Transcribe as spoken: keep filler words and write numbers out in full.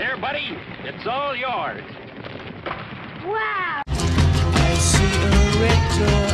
Here, buddy, it's all yours. Wow! I see a red door.